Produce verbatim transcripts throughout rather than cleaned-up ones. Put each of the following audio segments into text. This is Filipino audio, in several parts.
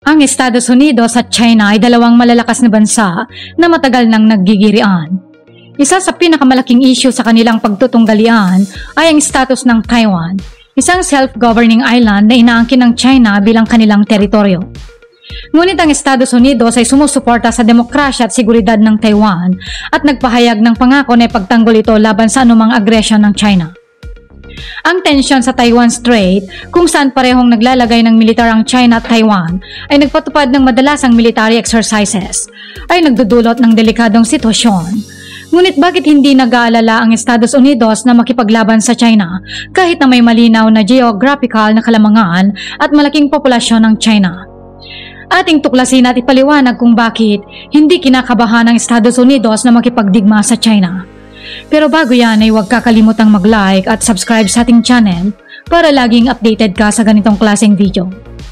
Ang Estados Unidos at China ay dalawang malalakas na bansa na matagal nang naggigirian. Isa sa pinakamalaking issue sa kanilang pagtutunggalian ay ang status ng Taiwan, isang self-governing island na inaangkin ng China bilang kanilang teritoryo. Ngunit ang Estados Unidos ay sumusuporta sa demokrasya at seguridad ng Taiwan at nagpahayag ng pangako na ipagtanggol ito laban sa anumang agresyon ng China. Ang tensyon sa Taiwan Strait, kung saan parehong naglalagay ng militar ang China at Taiwan, ay nagpatupad ng madalasang military exercises, ay nagdudulot ng delikadong sitwasyon. Ngunit bakit hindi nag-aalala ang Estados Unidos na makipaglaban sa China kahit na may malinaw na geographical na kalamangan at malaking populasyon ng China? Ating tuklasin at ipaliwanag kung bakit hindi kinakabahan ng Estados Unidos na makipagdigma sa China. Pero bago yan ay huwag kakalimutang mag-like at subscribe sa ating channel para laging updated ka sa ganitong klaseng video.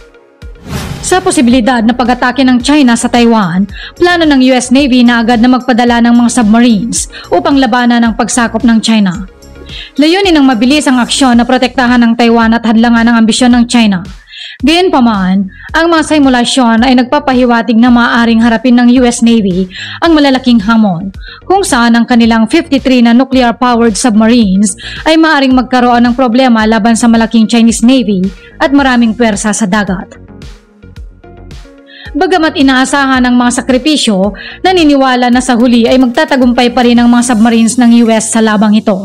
Sa posibilidad na pag-atake ng China sa Taiwan, plano ng U S Navy na agad na magpadala ng mga submarines upang labanan ang pagsakop ng China. Layunin ng mabilis ang aksyon na protektahan ng Taiwan at hadlangan ang ambisyon ng China. Gayunpaman, ang mga simulasyon ay nagpapahiwatig na maaaring harapin ng U S Navy ang malalaking hamon, kung saan ang kanilang fifty-three na nuclear-powered submarines ay maaaring magkaroon ng problema laban sa malaking Chinese Navy at maraming puwersa sa dagat. Bagamat inaasahan ng mga sakripisyo, naniniwala na sa huli ay magtatagumpay pa rin ang mga submarines ng U S sa labang ito.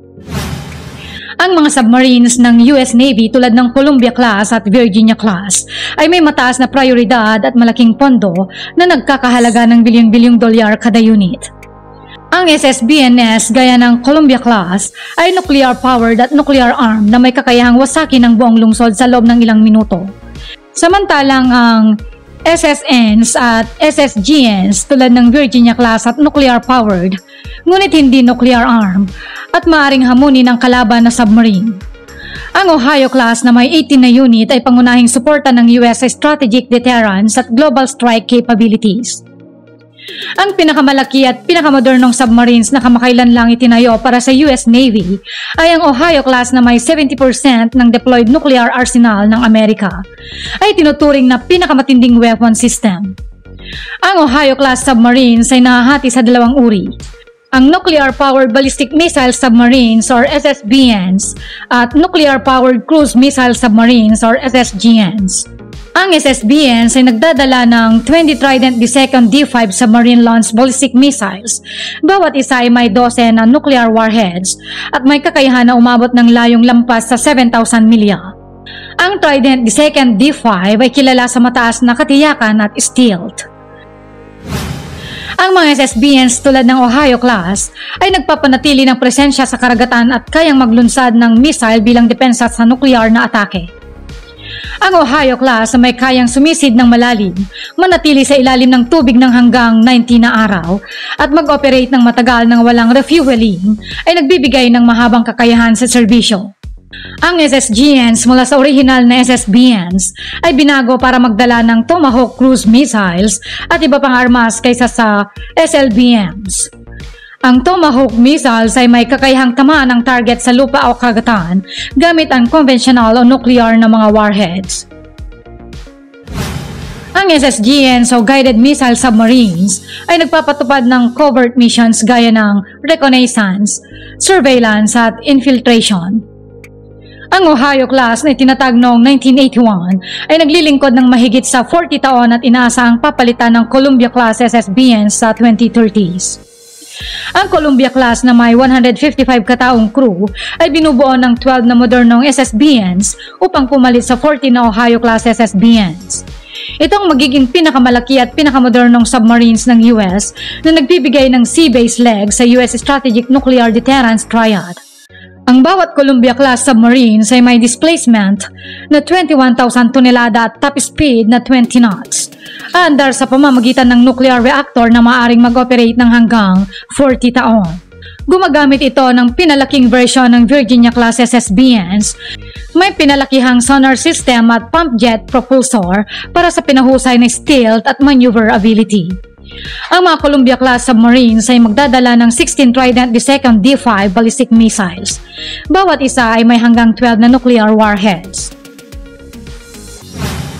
Ang mga submarines ng U S Navy tulad ng Columbia-class at Virginia-class ay may mataas na prioridad at malaking pondo na nagkakahalaga ng bilyon-bilyong dolyar kada unit. Ang S S B N S gaya ng Columbia-class ay nuclear-powered at nuclear-armed na may kakayahang wasakin ang buong lungsod sa loob ng ilang minuto. Samantalang ang S S Ns at S S G Ns tulad ng Virginia-class at nuclear-powered, ngunit hindi nuclear-armed at maaaring hamunin ng kalaban na submarine. Ang Ohio-class na may eighteen na unit ay pangunahing suporta ng U S sa strategic deterrence at global strike capabilities. Ang pinakamalaki at pinakamodernong submarines na kamakailan lang itinayo para sa U S Navy ay ang Ohio-class na may seventy percent ng deployed nuclear arsenal ng Amerika, ay tinuturing na pinakamatinding weapon system. Ang Ohio-class submarines ay nahahati sa dalawang uri: ang Nuclear-Powered Ballistic Missile Submarines or S S B Ns at Nuclear-Powered Cruise Missile Submarines or S S G Ns. Ang S S B Ns ay nagdadala ng twenty Trident D two D five submarine-launched ballistic missiles. Bawat isa ay may twelve na nuclear warheads at may kakayahan na umabot ng layong lampas sa seven thousand milya. Ang Trident D two D five ay kilala sa mataas na katiyakan at stealth. Ang mga S S B Ns tulad ng Ohio-class ay nagpapanatili ng presensya sa karagatan at kayang maglunsad ng missile bilang depensa sa nuklear na atake. Ang Ohio-class na may kayang sumisid ng malalim, manatili sa ilalim ng tubig ng hanggang ninety na araw at mag-operate ng matagal ng walang refueling ay nagbibigay ng mahabang kakayahan sa serbisyo. Ang S S G Ns mula sa orihinal na S S B Ns ay binago para magdala ng Tomahawk cruise missiles at iba pang armas kaysa sa S L B Ms. Ang Tomahawk missiles ay may kakayahang tamaan ng target sa lupa o karagatan gamit ang conventional o nuclear na mga warheads. Ang S S G Ns o Guided Missile Submarines ay nagpapatupad ng covert missions gaya ng reconnaissance, surveillance at infiltration. Ang Ohio-class na itinatag noong nineteen eighty-one ay naglilingkod ng mahigit sa forty taon at inaasahang papalitan ng Columbia-class S S B Ns sa twenty thirties. Ang Columbia-class na may one hundred fifty-five kataong crew ay binubuo ng twelve na modernong S S B Ns upang pumalit sa forty na Ohio-class S S B Ns. Itong magiging pinakamalaki at pinakamodernong submarines ng U S na nagbibigay ng sea base leg sa U S Strategic Nuclear Deterrence Triad. Ang bawat Columbia-class submarines ay may displacement na twenty-one thousand tonelada at top speed na twenty knots. Andar sa pamamagitan ng nuclear reactor na maaaring mag-operate ng hanggang forty taon. Gumagamit ito ng pinalaking version ng Virginia-class S S B Ns. May pinalakihang sonar system at pump jet propulsor para sa pinahusay na stealth at maneuverability. Ang mga Columbia-class submarines ay magdadala ng sixteen Trident D two D five ballistic missiles. Bawat isa ay may hanggang twelve na nuclear warheads.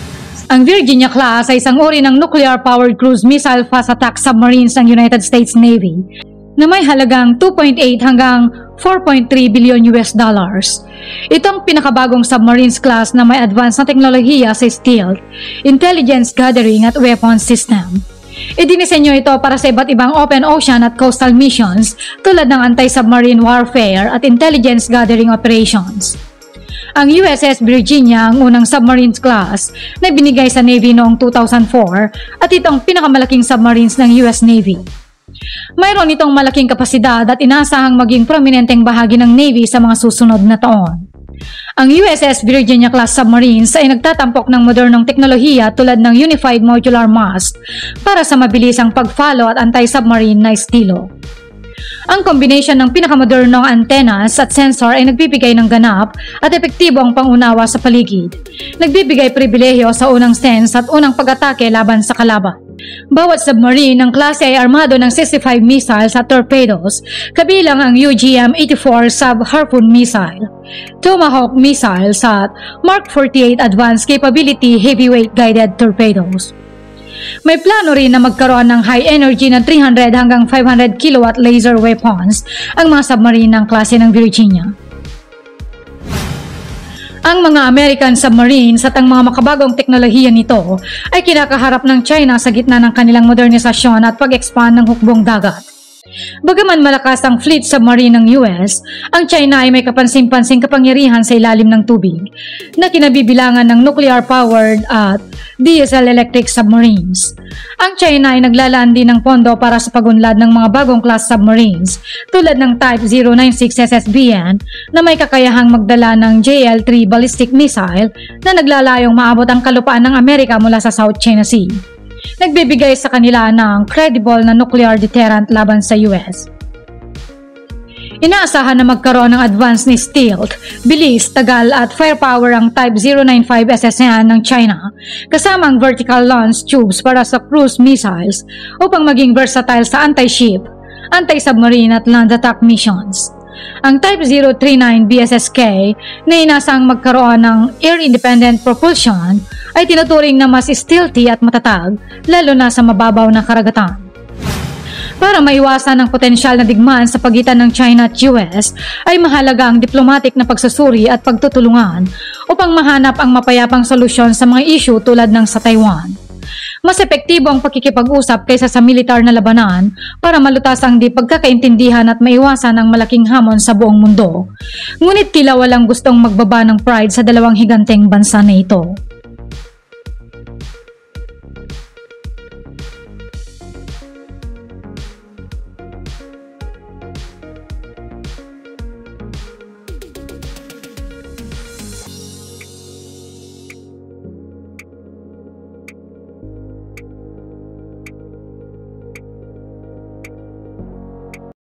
Ang Virginia class ay isang uri ng nuclear-powered cruise missile fast attack submarines ng United States Navy na may halagang two point eight hanggang four point three billion U S dollars. Ito ang pinakabagong submarines class na may advanced na teknolohiya sa stealth, intelligence gathering at weapons system. Idinisenyo ito para sa iba't ibang open ocean at coastal missions tulad ng anti-submarine warfare at intelligence gathering operations. Ang U S S Virginia ang unang submarines class na binigay sa Navy noong two thousand four at ito ang pinakamalaking submarines ng U S Navy. Mayroon itong malaking kapasidad at inaasahang maging prominenteng bahagi ng Navy sa mga susunod na taon. Ang U S S Virginia class submarines ay nagtatampok ng modernong teknolohiya tulad ng Unified Modular Mast para sa mabilisang pag-follow at anti-submarine na estilo. Ang combination ng pinakamodernong antennas at sensor ay nagbibigay ng ganap at epektibong pangunawa sa paligid. Nagbibigay pribilehiyo sa unang sense at unang pag-atake laban sa kalaban. Bawat submarine ng klase ay armado ng sixty-five missiles at torpedoes, kabilang ang U G M eighty-four Sub-Harpoon missile, Tomahawk missiles at Mark forty-eight Advanced Capability Heavyweight Guided Torpedoes. May plano rin na magkaroon ng high energy na three hundred hanggang five hundred kilowatt laser weapons ang mga submarine ng klase ng Virginia. Ang mga American submarines at ang mga makabagong teknolohiya nito ay kinakaharap ng China sa gitna ng kanilang modernisasyon at pag-expand ng hukbong dagat. Bagaman malakas ang fleet submarine ng U S, ang China ay may kapansing-pansing kapangyarihan sa ilalim ng tubig na kinabibilangan ng nuclear-powered at diesel-electric submarines. Ang China ay naglalaan din ng pondo para sa pagunlad ng mga bagong class submarines tulad ng Type zero nine six S S B N na may kakayahang magdala ng J L three ballistic missile na naglalayong maabot ang kalupaan ng Amerika mula sa South China Sea. Nagbibigay sa kanila ng credible na nuclear deterrent laban sa U S. Inaasahan na magkaroon ng advanced ni stealth, bilis, tagal at firepower ang Type zero nine five S S N ng China, kasama ang vertical launch tubes para sa cruise missiles upang maging versatile sa anti-ship, anti-submarine at land attack missions. Ang Type zero three nine B S S K na inaasahang magkaroon ng air-independent propulsion ay tinuturing na mas stealthy at matatag, lalo na sa mababaw na karagatan. Para maiwasan ang potensyal na digmaan sa pagitan ng China at U S, ay mahalaga ang diplomatic na pagsusuri at pagtutulungan upang mahanap ang mapayapang solusyon sa mga issue tulad ng sa Taiwan. Mas epektibo ang pakikipag-usap kaysa sa militar na labanan para malutas ang di pagkakaintindihan at maiwasan ang malaking hamon sa buong mundo. Ngunit tila walang gustong magbaba ng pride sa dalawang higanteng bansa na ito.